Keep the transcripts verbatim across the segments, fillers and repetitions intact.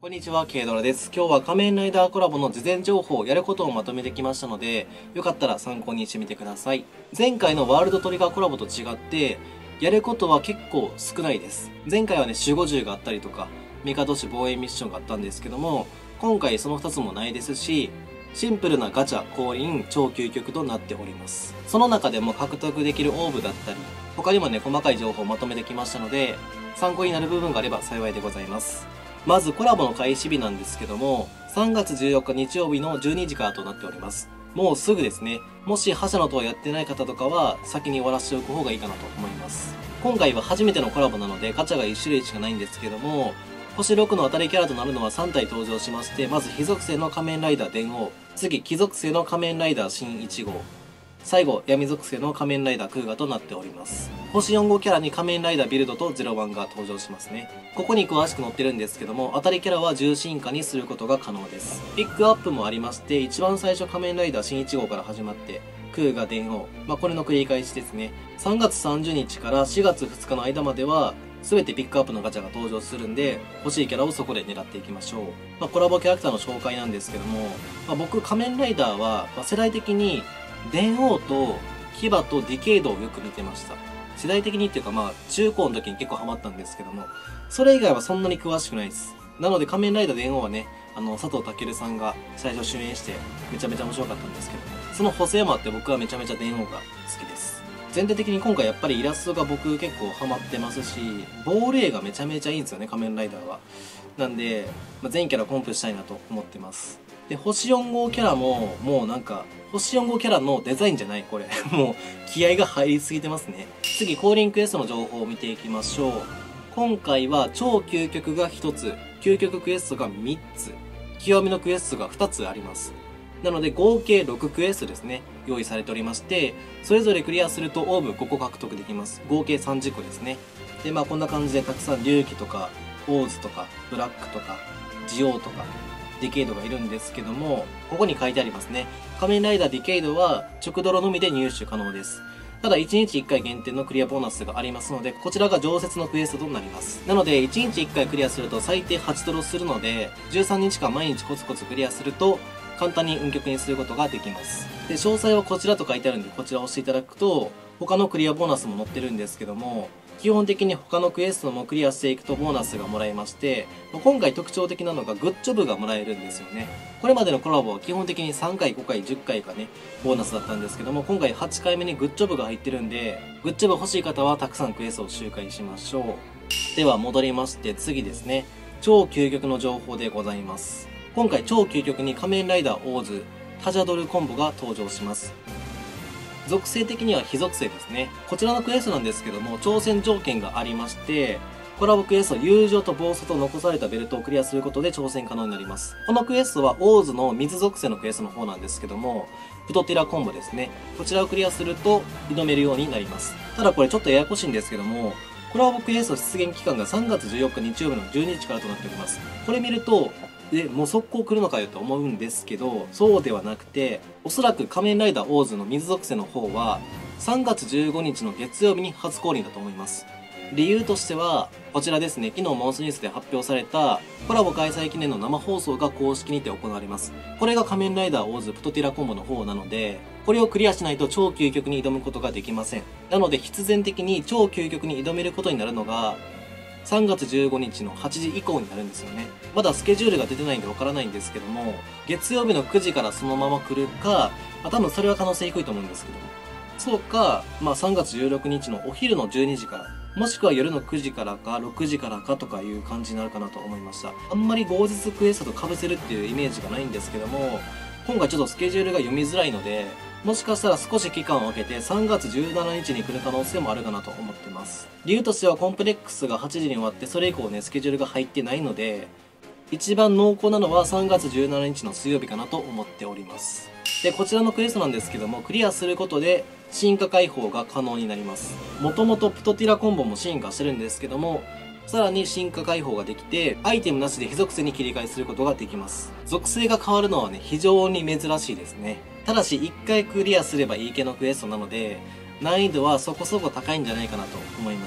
こんにちは、ケイドラです。今日は仮面ライダーコラボの事前情報、やることをまとめてきましたので、よかったら参考にしてみてください。前回のワールドトリガーコラボと違って、やることは結構少ないです。前回はね、守護獣があったりとか、メカ都市防衛ミッションがあったんですけども、今回そのふたつもないですし、シンプルなガチャ、降臨、超究極となっております。その中でも獲得できるオーブだったり、他にもね、細かい情報をまとめてきましたので、参考になる部分があれば幸いでございます。まずコラボの開始日なんですけども、さんがつじゅうよっか日曜日のじゅうにじからとなっております。もうすぐですね。もし覇者の塔やってない方とかは、先に終わらせておく方がいいかなと思います。今回は初めてのコラボなので、ガチャがいち種類しかないんですけども、星ろくの当たりキャラとなるのはさんたい登場しまして、まず火属性の仮面ライダー電王、次木属性の仮面ライダー新いち号、最後闇属性の仮面ライダークーガとなっております。星よん号キャラに仮面ライダービルドとゼロワンが登場しますね。ここに詳しく載ってるんですけども、当たりキャラは重進化にすることが可能です。ピックアップもありまして、一番最初仮面ライダー新いち号から始まって、クーガ電王、まあこれの繰り返しですね。さんがつさんじゅうにちからしがつふつかの間までは、全てピックアップのガチャが登場するんで、欲しいキャラをそこで狙っていきましょう。まあコラボキャラクターの紹介なんですけども、まあ、僕仮面ライダーは、まあ、世代的に電王と牙とディケイドをよく見てました。世代的にっていうかまあ中高の時に結構ハマったんですけども、それ以外はそんなに詳しくないです。なので仮面ライダー電王はね、あの佐藤健さんが最初主演してめちゃめちゃ面白かったんですけども、その補正もあって僕はめちゃめちゃ電王が好きです。全体的に今回やっぱりイラストが僕結構ハマってますし、ボール絵がめちゃめちゃいいんですよね、仮面ライダーは。なんで、まあ、全キャラコンプしたいなと思ってます。で、星よん号キャラも、もうなんか、星よん号キャラのデザインじゃないこれ。もう、気合が入りすぎてますね。次、降臨クエストの情報を見ていきましょう。今回は、超究極がひとつ、究極クエストがみっつ、極みのクエストがふたつあります。なので、合計ろくクエストですね、用意されておりまして、それぞれクリアするとオーブごこ獲得できます。合計さんじゅっこですね。で、まあこんな感じでたくさん龍騎とか、オーズとか、ブラックとか、ジオウとか、ディケイドがいるんですけども、ここに書いてありますね。仮面ライダーディケイドは直ドロのみで入手可能です。ただいちにちいっかい限定のクリアボーナスがありますので、こちらが常設のクエストとなります。なのでいちにちいっかいクリアすると最低はちドロするので、じゅうさんにちかん毎日コツコツクリアすると、簡単に運極にすることができます。で、詳細はこちらと書いてあるんで、こちらを押していただくと、他のクリアボーナスも載ってるんですけども、基本的に他のクエストもクリアしていくとボーナスがもらえまして、今回特徴的なのがグッジョブがもらえるんですよね。これまでのコラボは基本的にさんかい、ごかい、じゅっかいがね、ボーナスだったんですけども、今回はちかいめにグッジョブが入ってるんで、グッジョブ欲しい方はたくさんクエストを周回しましょう。では戻りまして次ですね、超究極の情報でございます。今回超究極に仮面ライダーオーズ、タジャドルコンボが登場します。属性的には火属性ですね。こちらのクエストなんですけども、挑戦条件がありまして、コラボクエスト、友情と暴走と残されたベルトをクリアすることで挑戦可能になります。このクエストはオーズの水属性のクエストの方なんですけども、プトティラコンボですね。こちらをクリアすると挑めるようになります。ただこれちょっとややこしいんですけども、コラボクエスト出現期間がさんがつじゅうよっか日曜日のじゅうにちからとなっております。これ見ると、で、もう速攻来るのかよと思うんですけど、そうではなくて、おそらく仮面ライダーオーズの水属性の方は、さんがつじゅうごにちの月曜日に初降臨だと思います。理由としては、こちらですね、昨日モンスニュースで発表された、コラボ開催記念の生放送が公式にて行われます。これが仮面ライダーオーズプトティラコンボの方なので、これをクリアしないと超究極に挑むことができません。なので必然的に超究極に挑めることになるのが、さんがつじゅうごにちのはちじ以降になるんですよね。まだスケジュールが出てないんでわからないんですけども、月曜日のくじからそのまま来るか、まあ、多分それは可能性低いと思うんですけども。そうか、まあさんがつじゅうろくにちのお昼のじゅうにじから、もしくは夜のくじからかろくじからかとかいう感じになるかなと思いました。あんまり後日クエストと被せるっていうイメージがないんですけども、今回ちょっとスケジュールが読みづらいので、もしかしたら少し期間を空けてさんがつじゅうしちにちに来る可能性もあるかなと思ってます。理由としてはコンプレックスがはちじに終わってそれ以降ね、スケジュールが入ってないので、一番濃厚なのはさんがつじゅうしちにちの水曜日かなと思っております。で、こちらのクエストなんですけども、クリアすることで進化解放が可能になります。もともとプトティラコンボも進化してるんですけども、さらに進化解放ができて、アイテムなしで非属性に切り替えすることができます。属性が変わるのはね、非常に珍しいですね。ただしいっかいクリアすればいい系のクエストなので、難易度はそこそこ高いんじゃないかなと思います。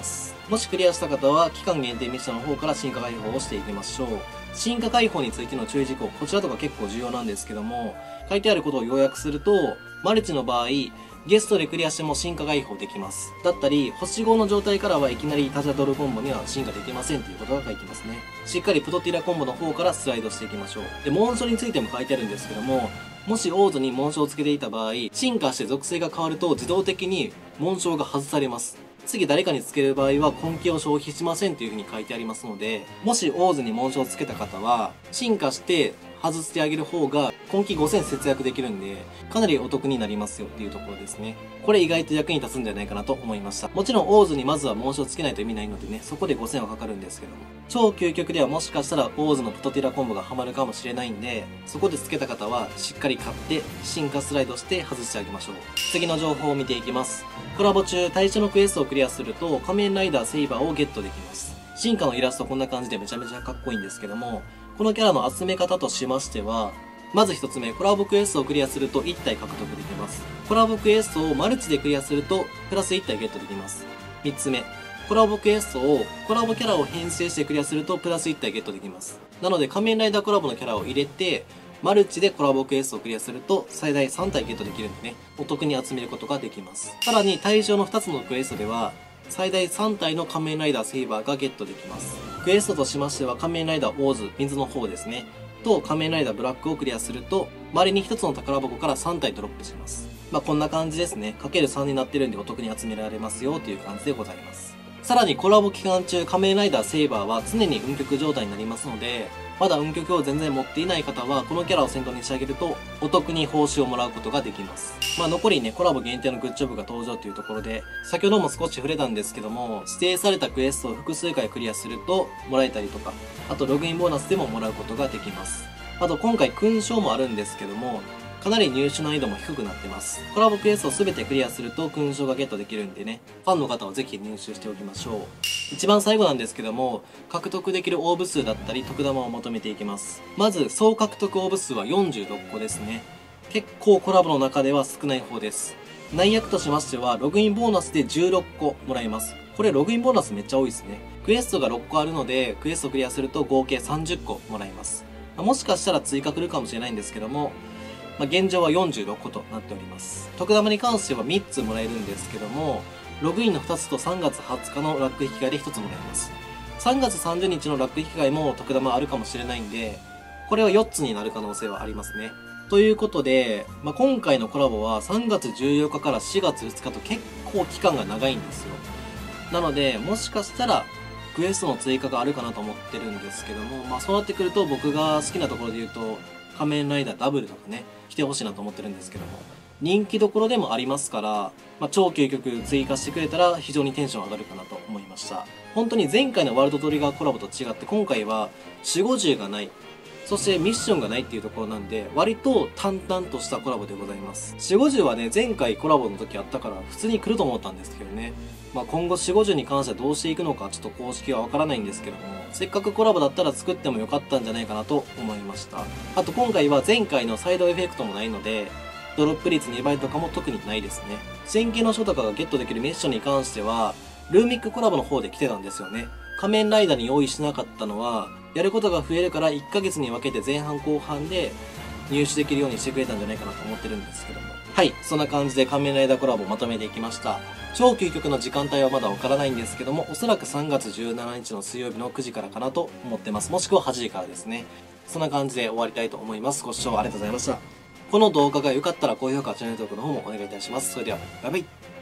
もしクリアした方は期間限定ミッションの方から進化解放をしていきましょう。進化解放についての注意事項、こちらとか結構重要なんですけども、書いてあることを要約すると、マルチの場合、ゲストでクリアしても進化解放できます。だったり、星ごの状態からはいきなりタジャドルコンボには進化できませんということが書いてますね。しっかりプトティラコンボの方からスライドしていきましょう。で、紋章についても書いてあるんですけども、もしオーズに紋章をつけていた場合、進化して属性が変わると自動的に紋章が外されます。次誰かにつける場合は根気を消費しませんという風に書いてありますので、もしオーズに紋章をつけた方は、進化して外してあげる方が根気ごせん節約できるんで、かなりお得になりますよっていうところですね。これ意外と役に立つんじゃないかなと思いました。もちろんオーズにまずは紋章をつけないと意味ないのでね、そこでごせんはかかるんですけども。超究極ではもしかしたらオーズのプトティラコンボがハマるかもしれないんで、そこでつけた方はしっかり買って進化スライドして外してあげましょう。次の情報を見ていきます。コラボ中、対象のクエストをクリアすると仮面ライダーセイバーをゲットできます。進化のイラストこんな感じでめちゃめちゃかっこいいんですけども、このキャラの集め方としましては、まず一つ目、コラボクエストをクリアするといち体獲得できます。コラボクエストをマルチでクリアすると、プラスいち体ゲットできます。三つ目、コラボクエストをコラボキャラを編成してクリアすると、プラスいち体ゲットできます。なので、仮面ライダーコラボのキャラを入れて、マルチでコラボクエストをクリアすると、最大さん体ゲットできるんでね、お得に集めることができます。さらに、対象のふたつのクエストでは、最大さん体の仮面ライダーセイバーがゲットできます。クエストとしましては、仮面ライダーオーズ、水の方ですね。と仮面ライダーブラックをクリアすると、周りにひとつの宝箱からさん体ドロップします。まあこんな感じですね。かけるさんになってるんでお得に集められますよという感じでございます。さらにコラボ期間中、仮面ライダーセイバーは常に運極状態になりますので、まだ運極を全然持っていない方は、このキャラを先頭にしてあげると、お得に報酬をもらうことができます。まあ残りね、コラボ限定のグッジョブが登場というところで、先ほども少し触れたんですけども、指定されたクエストを複数回クリアするともらえたりとか、あとログインボーナスでももらうことができます。あと今回勲章もあるんですけども、かなり入手難易度も低くなってます。コラボクエストを全てクリアすると勲章がゲットできるんでね、ファンの方はぜひ入手しておきましょう。一番最後なんですけども、獲得できるオーブ数だったり特玉を求めていきます。まず、総獲得オーブ数はよんじゅうろっこですね。結構コラボの中では少ない方です。内役としましては、ログインボーナスでじゅうろっこもらえます。これログインボーナスめっちゃ多いですね。クエストがろっこあるので、クエストクリアすると合計さんじゅっこもらえます。もしかしたら追加来るかもしれないんですけども、まあ、現状はよんじゅうろっことなっております。特玉に関してはみっつもらえるんですけども、ログインのふたつとさんがつはつかのラック引き換えでひとつもらえます。さんがつさんじゅうにちのラック引き換えも特玉あるかもしれないんで、これはよっつになる可能性はありますね。ということで、まあ、今回のコラボはさんがつじゅうよっかからしがつふつかと結構期間が長いんですよ。なので、もしかしたら、クエストの追加があるかなと思ってるんですけども、まあそうなってくると僕が好きなところで言うと、仮面ライダーダブルとかね、来てほしいなと思ってるんですけども、人気どころでもありますから、まあ超究極追加してくれたら非常にテンション上がるかなと思いました。本当に前回のワールドトリガーコラボと違って今回はよん、ごじゅうがない。そしてミッションがないっていうところなんで、割と淡々としたコラボでございます。よん、ごじゅうはね、前回コラボの時あったから普通に来ると思ったんですけどね。まあ今後よん、ごじゅうに関してはどうしていくのかちょっと公式はわからないんですけども、せっかくコラボだったら作ってもよかったんじゃないかなと思いました。あと今回は前回のサイドエフェクトもないので、ドロップ率にばいとかも特にないですね。戦系の書とかがゲットできるミッションに関しては、ルーミックコラボの方で来てたんですよね。仮面ライダーに用意しなかったのは、やることが増えるからいっかげつに分けて前半後半で入手できるようにしてくれたんじゃないかなと思ってるんですけども。はい、そんな感じで仮面ライダーコラボをまとめていきました。超究極の時間帯はまだわからないんですけども、おそらくさんがつじゅうしちにちの水曜日のくじからかなと思ってます。もしくははちじからですね。そんな感じで終わりたいと思います。ご視聴ありがとうございました。この動画が良かったら高評価、チャンネル登録の方もお願いいたします。それでは、バイバイ。